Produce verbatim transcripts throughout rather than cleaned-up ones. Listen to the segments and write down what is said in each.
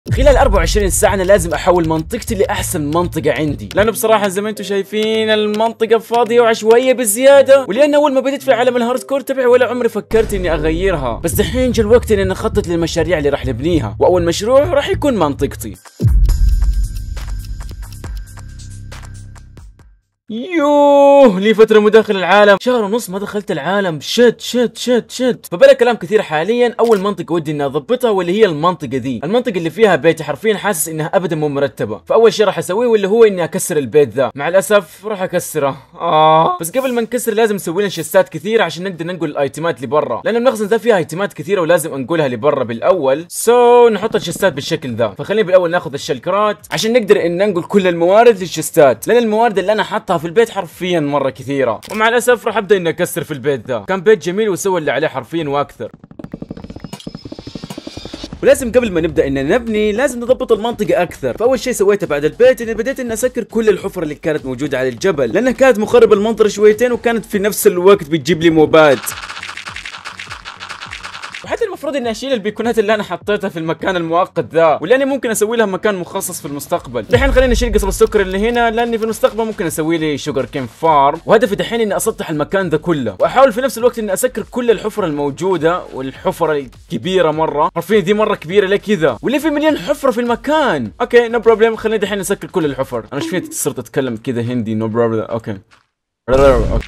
خلال أربعة وعشرين ساعة أنا لازم أحول منطقتي لأحسن منطقة عندي، لأنه بصراحة زي ما أنتم شايفين المنطقة فاضية وعشوائية بزيادة، ولأن أول ما بديت في عالم الهاردكور تبعي ولا عمري فكرت إني أغيرها، بس دحين جا الوقت إني نخطط للمشاريع اللي راح نبنيها، وأول مشروع راح يكون منطقتي. يوه لي فترة مداخل العالم، شهر ونص ما دخلت العالم. شت شت شت شت فبلا كلام كثير. حاليا اول منطقة ودي اني اضبطها واللي هي المنطقة دي، المنطقة اللي فيها بيتي حرفيا حاسس انها ابدا مو مرتبة، فاول شيء راح اسويه واللي هو اني اكسر البيت ذا. مع الاسف راح اكسره اه بس قبل ما نكسر لازم نسوي لنا شيستات كثيرة عشان نقدر ننقل الايتمات لبرا، لان المخزن ذا فيها ايتمات كثيرة ولازم انقلها لبرا بالاول. سو so, نحط الشيستات بالشكل ذا، فخلينا بالاول ناخذ الشلكرات عشان نقدر ان ننقل كل الموارد للشيستات، لان الموارد اللي انا حاطها في البيت حرفيا مرة كثيرة. ومع الاسف راح ابدا اني اكسر في البيت ذا. كان بيت جميل وسوى اللي عليه حرفيا واكثر. ولازم قبل ما نبدا ان نبني لازم نضبط المنطقه اكثر، فاول شيء سويته بعد البيت اني بديت اني اسكر كل الحفر اللي كانت موجوده على الجبل، لانها كانت مخرب المنطقه شويتين وكانت في نفس الوقت بتجيب لي موبات. وحتى المفروض اني اشيل البيكونات اللي انا حطيتها في المكان المؤقت ذا، ولاني ممكن اسوي لها مكان مخصص في المستقبل. دحين خليني اشيل قصب السكر اللي هنا، لاني في المستقبل ممكن اسوي لي شوجر كين فارم، وهدفي دحين اني اسطح المكان ذا كله، واحاول في نفس الوقت اني اسكر كل الحفر الموجوده، والحفر الكبيره مره، حرفيا دي مره كبيره ليه كذا، واللي في مليون حفره في المكان. اوكي نو بروبلم، خليني دحين اسكر كل الحفر. انا ايش فيني صرت اتكلم كذا هندي؟ نو بروبلم. اوكي اوكي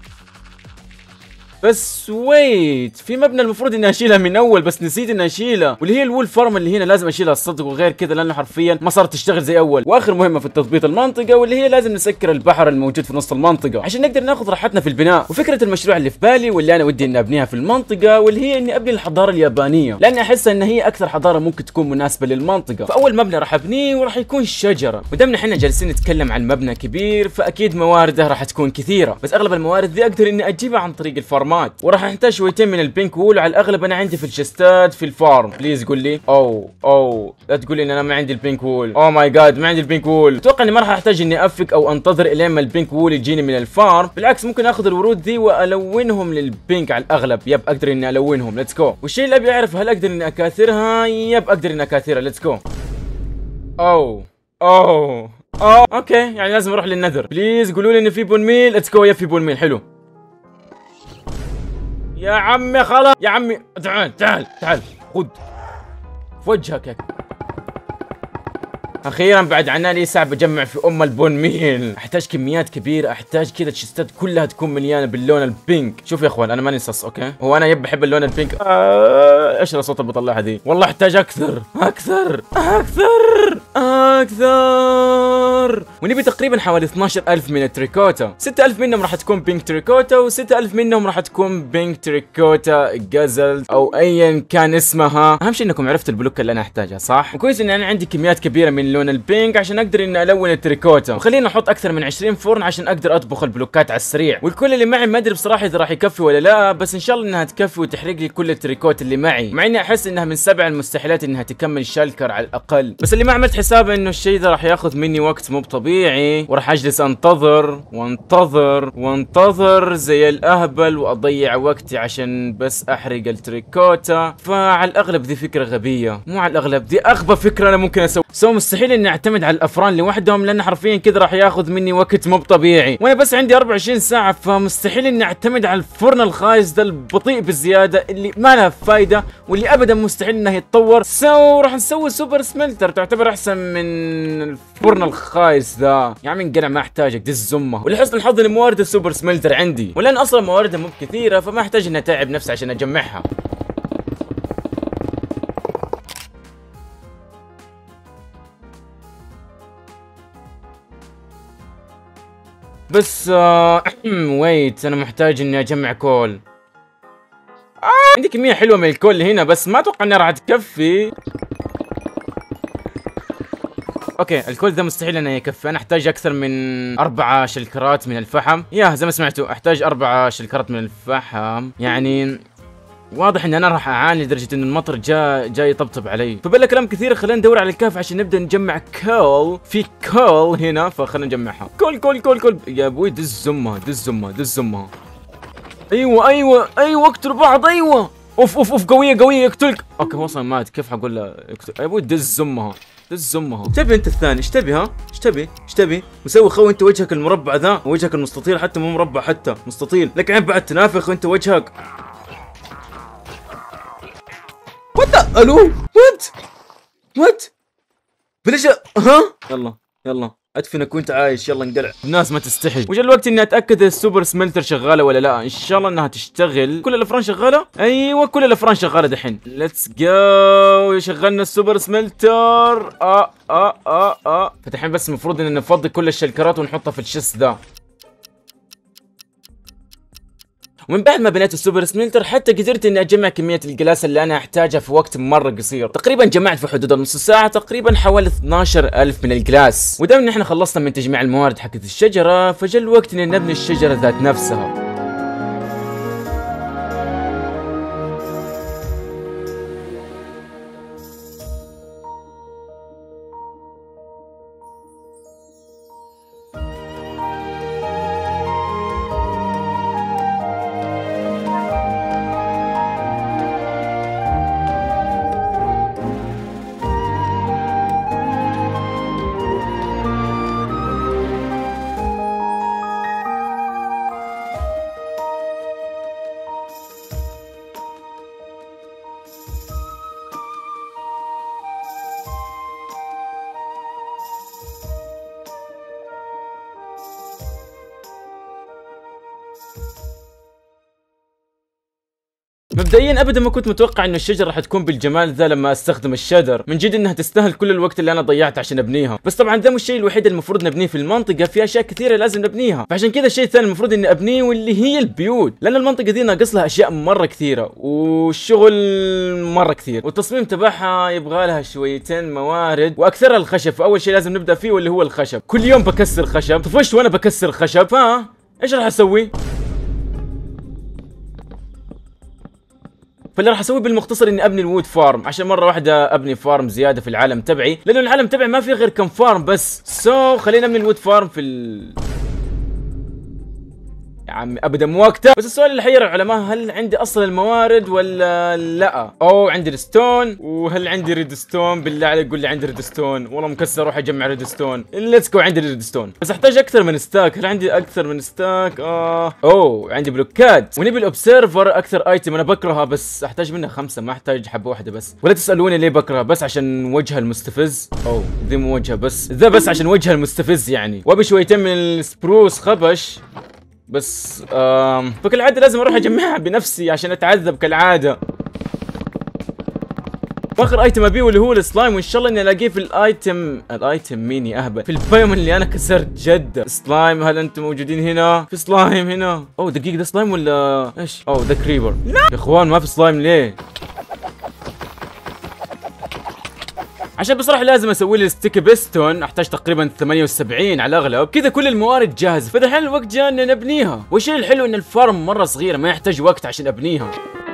بس ويت، في مبنى المفروض اني اشيلها من اول بس نسيت اني اشيلها، واللي هي الوول فارم اللي هنا لازم اشيلها الصدق، وغير كذا لانه حرفيا ما صارت تشتغل زي اول. واخر مهمه في التضبيط المنطقه واللي هي لازم نسكر البحر الموجود في نص المنطقه عشان نقدر ناخذ راحتنا في البناء. وفكره المشروع اللي في بالي واللي انا ودي اني ابنيها في المنطقه واللي هي اني ابني الحضاره اليابانيه، لاني احس ان هي اكثر حضاره ممكن تكون مناسبه للمنطقه. فاول مبنى راح ابنيه وراح يكون شجره، ودامنا احنا جالسين نتكلم عن مبنى كبير فاكيد موارده راح تكون كثيره، بس اغلب الموارد دي اقدر اني اجيبها عن طريق الفارمات، وراح احتاج شويتين من البينك وول، على الاغلب انا عندي في الشستات في الفارم. بليز قول لي او او لا تقول لي ان انا ما عندي البينك وول. اوه ماي جاد ما عندي البينك وول. اتوقع اني ما راح احتاج اني افك او انتظر الين ما البينك وول يجيني من الفارم، بالعكس ممكن اخذ الورود ذي والونهم للبينك على الاغلب. يب اقدر اني الونهم. ليتس جو. والشيء اللي ابي اعرف هل اقدر اني اكاثرها؟ يب اقدر اني اكاثرها. ليتس جو. اوه اوه اوه اوكي يعني لازم اروح للنذر. بليز قولوا لي ان في بون ميل. ليتس جو. يب في بون ميل. حلو يا عمي خلاص يا عمي. تعال تعال تعال خذ في وجهك يا اخيرا بعد عناني ساعة بجمع في ام البون ميل. احتاج كميات كبيرة، احتاج كذا الشيستات كلها تكون مليانة باللون البينك. شوف يا اخوان انا ماني صص اوكي، هو انا يب بحب اللون البينك. آه ايش الصوت اللي بطلعها دي؟ والله احتاج اكثر اكثر اكثر اكثر. ونبي تقريبا حوالي اثناشر ألف من التريكوتا، ستة ألف منهم راح تكون بينك تريكوتا و6 ألف منهم راح تكون بينك تريكوتا جازل او ايا كان اسمها. اهم شيء انكم عرفتوا البلوك اللي انا احتاجها صح؟ وكويس ان انا عندي كميات كبيرة من لون البينك عشان اقدر اني الون التريكوتا، وخلينا احط اكثر من عشرين فرن عشان اقدر اطبخ البلوكات على السريع. والكل اللي معي ما ادري بصراحه اذا راح يكفي ولا لا، بس ان شاء الله انها تكفي وتحرق لي كل التريكوت اللي معي، مع اني احس انها من سبع المستحيلات انها تكمل شالكر على الاقل. بس اللي ما عملت حسابه انه الشيء ذا راح ياخذ مني وقت مو طبيعي، وراح اجلس انتظر وانتظر وانتظر زي الاهبل واضيع وقتي عشان بس احرق التريكوتا. فعلى الاغلب دي فكره غبيه، مو على الاغلب دي اغبى فكره انا ممكن اسوي. سو مستحيل اني اعتمد على الافران لوحدهم لان حرفيا كذا راح ياخذ مني وقت مو طبيعي، وانا بس عندي أربعة وعشرين ساعه، فمستحيل اني اعتمد على الفرن الخايس ذا البطيء بالزياده اللي ما له فايده واللي ابدا مستحيل انه يتطور. سو راح نسوي سوبر سملتر تعتبر احسن من الفرن الخايس ذا. يا عمي انقلع ما احتاجك دي الزمه. ولحسن الحظ ان موارد السوبر سملتر عندي، ولان اصلا مواردها مو كثيره فما احتاج اني اتعب نفسي عشان اجمعها. بس آه ويت انا محتاج اني اجمع كول. آه عندي كمية حلوة من الكول اللي هنا بس ما اتوقع انها راح تكفي. اوكي الكول ذا مستحيل انه يكفي، انا احتاج اكثر من اربعة شلكرات من الفحم. يا زي ما سمعتوا احتاج اربعة شلكرات من الفحم، يعني واضح ان انا راح اعاني لدرجه ان المطر جاء جاي يطبطب علي. فبلا كلام كثير خلينا ندور على الكهف عشان نبدا نجمع كول. في كول هنا فخلينا نجمعها. كول كول كول كول يا ابوي دز زمها دز زمها دز زمها. ايوه ايوه ايوه اقتلوا بعض. ايوه اوف اوف اوف قويه قويه يقتلك. اوكي هو اصلا مات، كيف حقول له يقتل؟ يا ابوي دز امها، دز امها. ايش تبي انت الثاني؟ ايش تبي ها؟ ايش تبي؟ ايش تبي؟ مسوي خو انت وجهك المربع ذا، وجهك المستطيل حتى مو مربع حتى مستطيل، لك عين بعد تنافخ وانت وجهك. وات الو وات وات بليش ها؟ يلا يلا ادفنك وانت عايش، يلا انقلع. الناس ما تستحي. وجا الوقت اني اتاكد السوبر سملتر شغاله ولا لا. ان شاء الله انها تشتغل. كل الافران شغاله؟ ايوه كل الافران شغاله دحين. ليتس جو. شغلنا السوبر سملتر. اه اه اه اه فدحين بس المفروض ان نفضي كل الشلكرات ونحطها في الشيست ذا. ومن بعد ما بنيت السوبر سملتر حتى قدرت اني اجمع كميه الجلاس اللي انا احتاجها في وقت مره قصير. تقريبا جمعت في حدود النص ساعه تقريبا حوالي اثناشر ألف من الجلاس. ودام ان احنا خلصنا من تجميع الموارد حقت الشجره، فجاء الوقت ان نبني الشجره ذات نفسها. مبدئيا ابدا ما كنت متوقع انه الشجره راح تكون بالجمال ذا لما استخدم الشدر، من جد انها تستاهل كل الوقت اللي انا ضيعته عشان ابنيها. بس طبعا ده مش الشيء الوحيد المفروض نبنيه في المنطقه، في اشياء كثيره لازم نبنيها، فعشان كذا الشيء الثاني المفروض اني ابنيه واللي هي البيوت، لان المنطقه دي ناقص لها اشياء مره كثيره والشغل مره كثير، والتصميم تبعها يبغى لها شويتين موارد واكثرها الخشب. فاول شيء لازم نبدا فيه واللي هو الخشب. كل يوم بكسر خشب، طفشت وانا بكسر خشب، فا ايش راح اسوي؟ فاللي راح اسويه بالمختصر اني ابني الوود فارم، عشان مره واحده ابني فارم زياده في العالم تبعي، لانه العالم تبعي ما في غير كم فارم بس. سو so, خلينا ابني الوود فارم في ال يا عمي ابدا مو وقته. بس السؤال اللي حير العلماء، هل عندي اصلا الموارد ولا لا؟ او عندي الستون، وهل عندي ريدستون؟ بالله عليك قول لي عندي ريدستون. والله مكسر اروح اجمع ريدستون. ليتس جو. عندي ريدستون بس احتاج اكثر من ستاك. هل عندي اكثر من ستاك؟ اه اوه عندي بلوكات. ونبي الاوبسيرفر اكثر ايتم انا بكرهها، بس احتاج منها خمسه، ما احتاج حبه واحده بس. ولا تسالوني ليه بكرهها، بس عشان وجهها المستفز. اوه ذي مو وجهها، بس ذا بس عشان وجهها المستفز يعني. وابي شويتين من السبروس خبش بس. آم فكالعاده لازم اروح اجمعها بنفسي عشان اتعذب كالعاده. واخر ايتم ابيه اللي هو السلايم، وان شاء الله اني الاقيه في الايتم. الايتم مين يا اهبل؟ في البايوم اللي انا كسرت جد. سلايم هل انتم موجودين هنا؟ في سلايم هنا. اوه دقيقه ده سلايم ولا ايش؟ اوه ده كريبر. لا يا اخوان ما في سلايم ليه؟ عشان بصراحه لازم اسوي لي ستيك بيستون، احتاج تقريبا ثمانية وسبعين على الاغلب كذا. كل الموارد جاهزه، فدحين الوقت جاء ان نبنيها. والشيء الحلو ان الفارم مره صغيره ما يحتاج وقت عشان ابنيها،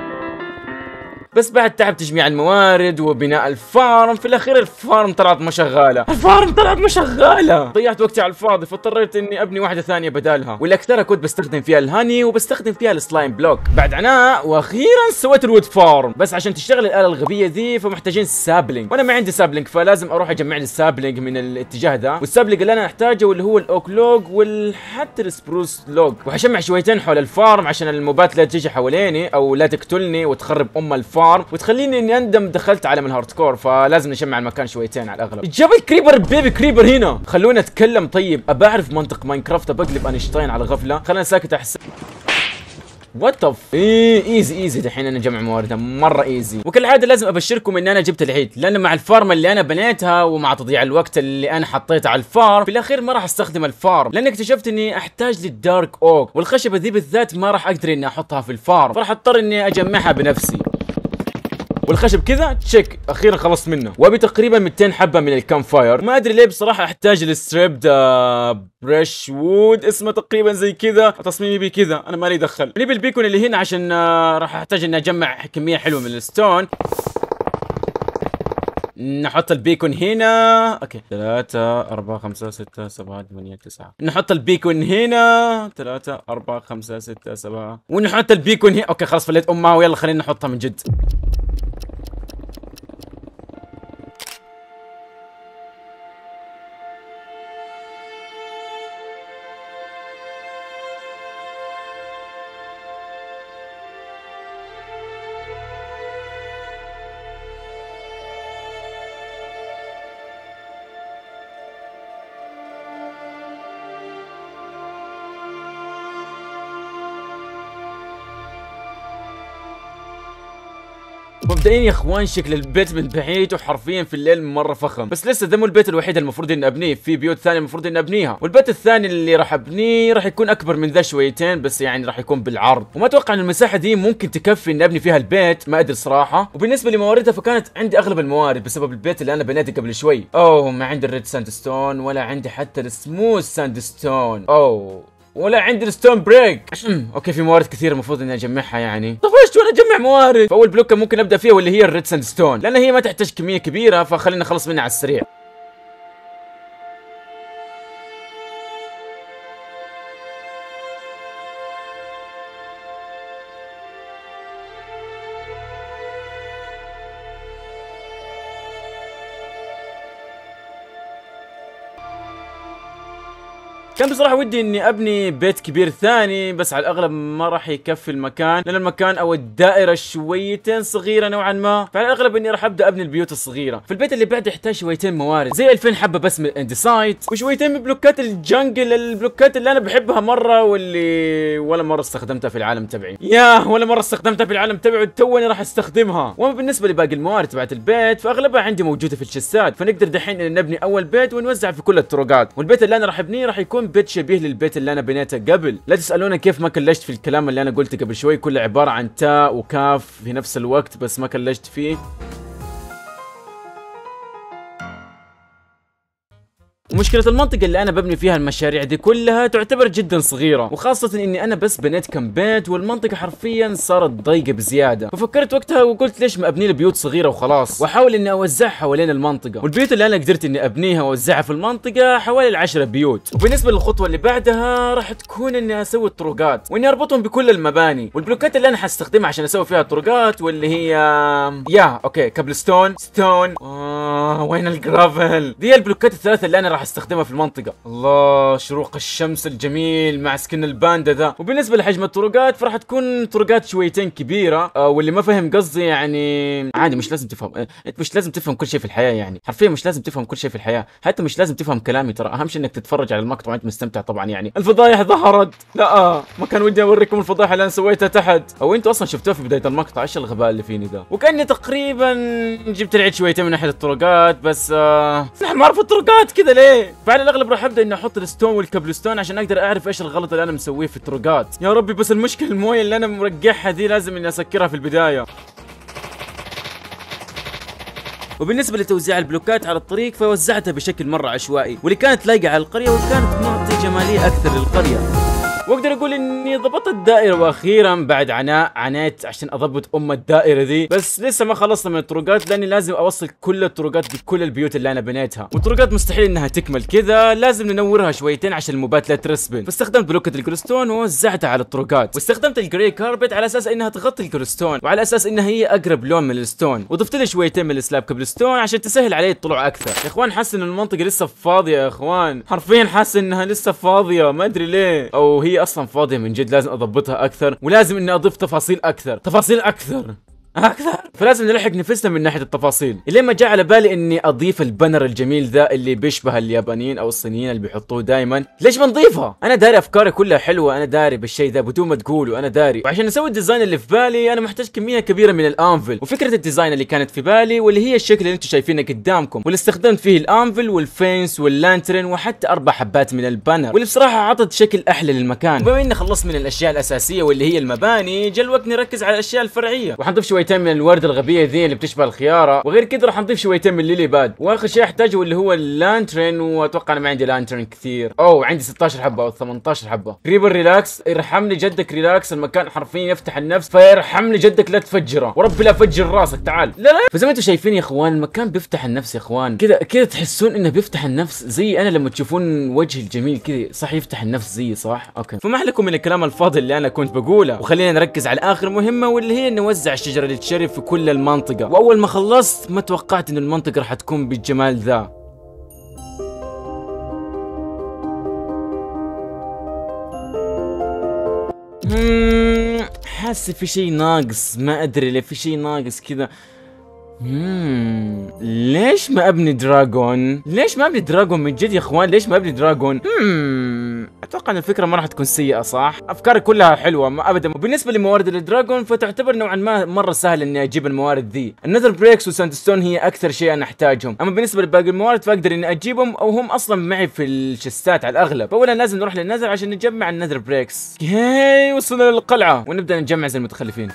بس بعد تعب تجميع الموارد وبناء الفارم في الاخير الفارم طلعت ما شغاله. الفارم طلعت ما شغاله، ضيعت وقتي على الفاضي، فاضطريت اني ابني واحده ثانيه بدالها، واللي اكثرها كنت بستخدم فيها الهاني وبستخدم فيها السلايم بلوك. بعد عناء واخيرا سويت الوود فارم، بس عشان تشتغل الاله الغبيه ذي فمحتاجين سابلينج، وانا ما عندي سابلينج، فلازم اروح اجمع لي السابلينج من الاتجاه ذا. والسابلينج اللي انا احتاجه واللي هو الاوك لوج وحتى السبروس لوج. وحشمع شويتين حول الفارم عشان الموبات لا تجي حواليني او لا تقتلني وتخرب ام الفارم وتخليني اني اندم دخلت عالم الهارد كور، فلازم نشمع المكان شويتين على الاغلب. جاب الكريبر بيبي كريبر هنا. خلونا اتكلم طيب، ابى اعرف منطق ماينكرافت، بقلب اينشتاين على غفله. خلينا ساكت احسن. وات اوف ايه ايزي ايزي دحين انا جمع مواردها مره ايزي. وكالعاده لازم ابشركم ان انا جبت العيد، لان مع الفارم اللي انا بنيتها ومع تضييع الوقت اللي انا حطيته على الفارم في الاخير ما راح استخدم الفارم، لان اكتشفت اني احتاج للدارك اوك، والخشبه ذي بالذات ما راح اقدر اني احطها في الفارم، فراح اضطر اني اجمعها بنفسي. والخشب كذا تشيك اخيرا خلصت منه، وابي تقريبا مئتين حبه من الكام فاير. ما ادري ليه بصراحه احتاج الستريب بريش وود اسمه تقريبا زي كذا، تصميمي بي كذا، انا مالي دخل. نبي البيكون اللي هنا عشان راح احتاج اني اجمع كميه حلوه من الستون. نحط البيكون هنا. اوكي ثلاثة أربعة خمسة ستة سبعة ثمانية تسعة. نحط البيكون هنا. ثلاثة أربعة خمسة ستة سبعة. ونحط البيكون هنا. اوكي خلاص فليت امها، ويلا خلينا نحطها من جد. مبدئيا يا اخوان شكل البيت من بعيد وحرفيا في الليل مره فخم، بس لسه ده مو البيت الوحيد المفروض اني ابنيه، في بيوت ثانيه المفروض اني ابنيها، والبيت الثاني اللي راح ابنيه راح يكون اكبر من ذا شويتين، بس يعني راح يكون بالعرض، وما اتوقع ان المساحه دي ممكن تكفي اني ابني فيها البيت، ما ادري صراحه. وبالنسبه لمواردها فكانت عندي اغلب الموارد بسبب البيت اللي انا بنيته قبل شوي. اوه ما عندي الريد ساندستون ولا عندي حتى السموث ساندستون، اوه ولا عندي الستون بريك. اوكي في موارد كثيره المفروض اني اجمعها يعني. طفشت وانا اجمع موارد. فاول بلوكه ممكن ابدا فيها واللي هي الريد ساندستون، لان هي ما تحتاج كميه كبيره، فخلينا نخلص منها على السريع. كان بصراحة ودي اني ابني بيت كبير ثاني، بس على الاغلب ما راح يكفي المكان، لان المكان او الدائرة شويتين صغيرة نوعا ما، فعلى الاغلب اني راح ابدا ابني البيوت الصغيرة. في البيت اللي بعده يحتاج شويتين موارد، زي ألفين حبة بس من الاندسايت، وشويتين من بلوكات الجنجل، البلوكات اللي انا بحبها مرة واللي ولا مرة استخدمتها في العالم تبعي. ياه ولا مرة استخدمتها في العالم تبعي وتوني راح استخدمها. واما بالنسبة لباقي الموارد تبعت البيت فاغلبها عندي موجودة في الشسات، فنقدر دحين ان نبني اول بيت ونوزع في كل الطرقات. والبيت اللي انا راح ابنيه راح يكون بيت شبيه للبيت اللي انا بنيته قبل. لا تسالونا كيف ما كلشت في الكلام اللي انا قلته قبل شوي، كله عباره عن تاء وكاف في نفس الوقت، بس ما كلشت فيه. ومشكلة المنطقة اللي أنا ببني فيها المشاريع دي كلها تعتبر جدا صغيرة، وخاصة إني أنا بس بنيت كم بيت والمنطقة حرفيا صارت ضيقة بزيادة، ففكرت وقتها وقلت ليش ما أبني لي بيوت صغيرة وخلاص، وأحاول إني أوزعها حوالين المنطقة. والبيوت اللي أنا قدرت إني أبنيها وأوزعها في المنطقة حوالي العشرة بيوت. وبالنسبة للخطوة اللي بعدها راح تكون إني أسوي الطرقات وإني أربطهم بكل المباني، والبلوكات اللي أنا حستخدمها عشان أسوي فيها الطرقات واللي هي يا أوكي كابلستون ستون. آه وين الجرافل؟ دي البلوكات الثلاثة اللي أنا راح استخدمها في المنطقة. الله شروق الشمس الجميل مع سكن الباندا ذا. وبالنسبة لحجم الطرقات فراح تكون طرقات شويتين كبيرة، آه واللي ما فهم قصدي يعني عادي مش لازم تفهم، آه انت مش لازم تفهم كل شيء في الحياة يعني، حرفيا مش لازم تفهم كل شيء في الحياة، حتى مش لازم تفهم كلامي، ترى اهم شيء انك تتفرج على المقطع وانت مستمتع طبعا يعني. الفضايح ظهرت، لا ما كان ودي اوريكم الفضايح اللي انا سويتها تحت، او انتوا اصلا شفتوها في بداية المقطع، ايش الغباء اللي فيني ذا. وكاني تقريبا جبت العيد شويتين من ناحية الطرقات، بس آه نحن ما اعرف الطرقات كذا ليه. فعلى الاغلب راح ابدا اني احط الستون والكابلستون عشان اقدر اعرف ايش الغلط اللي انا مسويه في الطرقات. يا ربي بس المشكله المويه اللي انا مرقعها دي لازم اني اسكرها في البدايه. وبالنسبه لتوزيع البلوكات على الطريق فوزعتها بشكل مره عشوائي، واللي كانت لايقه على القريه وكانت معطي جماليه اكثر للقريه. واقدر اقول اني ضبطت الدائره، واخيرا بعد عناء عانيت عشان اضبط ام الدائره دي، بس لسه ما خلصت من الطرقات لاني لازم اوصل كل الطرقات بكل البيوت اللي انا بنيتها، والطرقات مستحيل انها تكمل كذا، لازم ننورها شويتين عشان الموبات لا ترسبن. فاستخدمت بلوكه الكريستون ووزعتها على الطرقات، واستخدمت الجري كاربت على اساس انها تغطي الكريستون، وعلى اساس انها هي اقرب لون من الستون، وضفت لي شويتين من السلاب كابلستون عشان تسهل علي الطلوع اكثر. يا اخوان حاسس ان المنطقه لسه فاضيه يا اخوان، حرفيا حاسس انها لسه فاضيه، ما ادري ليه، او هي اصلا فاضيه من جد، لازم اضبطها اكثر، ولازم اني اضيف تفاصيل اكثر، تفاصيل اكثر اكثر، فلازم نلحق نفسنا من ناحيه التفاصيل. الين ما جاء على بالي اني اضيف البنر الجميل ذا اللي بيشبه اليابانيين او الصينيين اللي بيحطوه دائما. ليش ما نضيفها؟ انا داري افكاري كلها حلوه، انا داري بالشيء ذا بدون ما تقولوا، انا داري. وعشان اسوي الديزاين اللي في بالي انا محتاج كميه كبيره من الانفل، وفكره الديزاين اللي كانت في بالي واللي هي الشكل اللي انتم شايفينه قدامكم، واللي استخدمت فيه الانفل والفينس واللانترن وحتى اربع حبات من البانر، واللي بصراحه عطت شكل احلى للمكان. بما اني خلصت من الاشياء الاساسيه واللي هي المباني، جا الوقت نركز على الاشياء الفرعيه، وحنضيف شويه شويتين من الورد الغبيه ذي اللي بتشبه الخياره، وغير كذا راح نضيف شويتين من الليلي باد، واخر شيء احتاجه اللي هو اللانترن، واتوقع انا ما عندي لانترن كثير. اوه عندي ستاشر حبه او ثمانية عشر حبه. كريبر ريلاكس، ارحمني جدك ريلاكس، المكان حرفيا يفتح النفس، فيرحمني جدك لا تفجره، وربي لا فجر راسك تعال. لا لا فزي ما انتم شايفين يا اخوان المكان بيفتح النفس يا اخوان، كذا كذا تحسون انه بيفتح النفس زي انا لما تشوفون وجهي الجميل كذا، صح يفتح النفس زي صح؟ اوكي فما لكم من الكلام الفاضي اللي انا كنت بقوله، وخلينا نركز على اخر مهمه واللي هي نوزع شجر التشيري في كل المنطقه. واول ما خلصت ما توقعت ان المنطقه راح تكون بالجمال ذا. حاسس في شيء ناقص، ما ادري ليه في شيء ناقص كذا. اممم ليش ما ابني دراجون؟ ليش ما ابني دراجون من جد يا اخوان؟ ليش ما ابني دراجون؟ اممم اتوقع ان الفكره ما راح تكون سيئه صح؟ افكاري كلها حلوه ما ابدا. وبالنسبه لموارد الدراجون فتعتبر نوعا ما مره سهل اني اجيب الموارد ذي. النذر بريكس وساندستون هي اكثر شيء انا احتاجهم، اما بالنسبه لباقي الموارد فاقدر اني اجيبهم او هم اصلا معي في الشستات على الاغلب. فاولا لازم نروح للنذر عشان نجمع النذر بريكس. هاي وصلنا للقلعه ونبدا نجمع زي المتخلفين.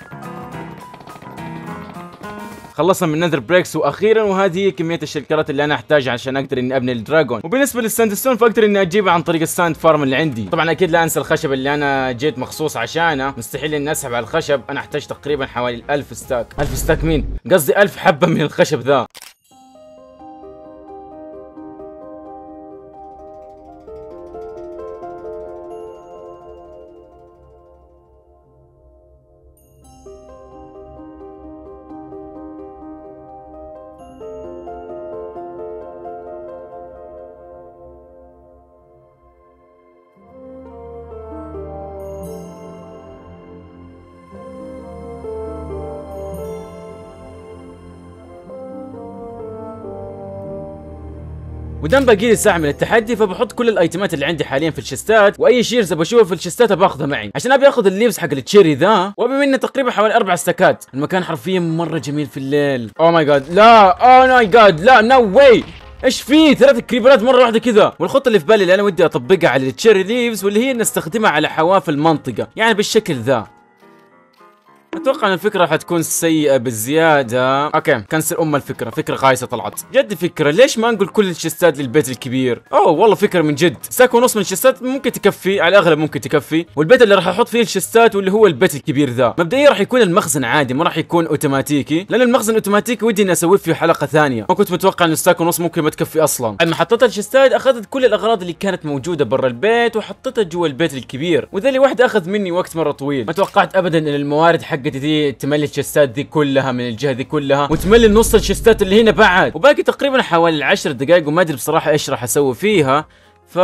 خلصنا من نذر بريكس واخيرا، وهذه هي كميه الشلكرات اللي انا احتاجها عشان اقدر اني ابني الدراجون. وبالنسبه للساندستون فاقدر اني اجيبها عن طريق الساند فارم اللي عندي. طبعا اكيد لا انسى الخشب اللي انا جيت مخصوص عشانه، مستحيل اني اسحب على الخشب، انا احتاج تقريبا حوالي ألف ستاك. ألف ستاك مين؟ قصدي ألف حبه من الخشب ذا. ودام باقي لي ساعه من التحدي فبحط كل الايتمات اللي عندي حاليا في الشستات، واي شيرز بشوفه في الشستات باخذه معي عشان ابي اخذ الليفز حق التشيري ذا، وابي منه تقريبا حوالي اربع ستاكات. المكان حرفيا مره جميل في الليل. اوه ماي جاد لا اوه ماي جاد لا نو واي، ايش في ثلاث كريبرات مره واحده كذا. والخطه اللي في بالي اللي انا ودي اطبقها على التشيري ليفز واللي هي نستخدمها على حواف المنطقه، يعني بالشكل ذا. اتوقع ان الفكره راح تكون سيئه بالزياده. اوكي كنسل ام الفكره، فكره خايسه طلعت. جد فكره، ليش ما نقول كل الشستات للبيت الكبير؟ اوه والله فكره من جد. ستاك ونص من الشستات ممكن تكفي، على الاغلب ممكن تكفي. والبيت اللي راح احط فيه الشستات واللي هو البيت الكبير ذا مبدئيا راح يكون المخزن عادي، ما راح يكون اوتوماتيكي، لان المخزن اوتوماتيكي ودي اني اسوي فيه حلقه ثانيه. ما كنت متوقع ان ستاك ونص ممكن ما تكفي اصلا. لما حطيت الشستات اخذت كل الاغراض اللي كانت موجوده برا البيت وحطيتها جوا البيت الكبير، وذا اللي واحد اخذ مني وقت مره طويل. ما توقعت ابدا ان الموارد حقتي دي تملي الشستات دي كلها من الجهه دي كلها، وتملي نص الشستات اللي هنا بعد، وباقي تقريبا حوالي عشر دقائق وما ادري بصراحه ايش راح اسوي فيها. ف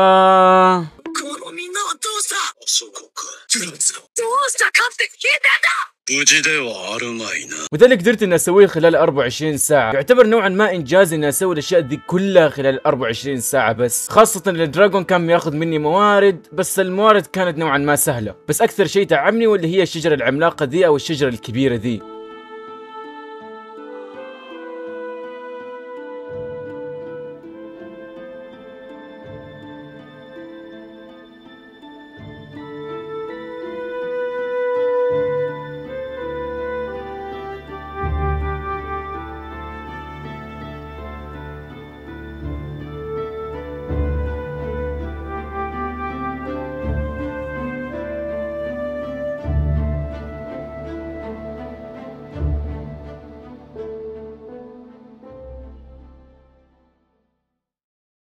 وده اللي قدرت اني اسويه خلال أربعة وعشرين ساعه. يعتبر نوعا ما انجاز اني اسوي الاشياء دي كلها خلال أربعة وعشرين ساعه بس، خاصه الدراجون كان بياخذ مني موارد، بس الموارد كانت نوعا ما سهله. بس اكثر شيء تعبني واللي هي الشجره العملاقه ذي او الشجره الكبيره ذي.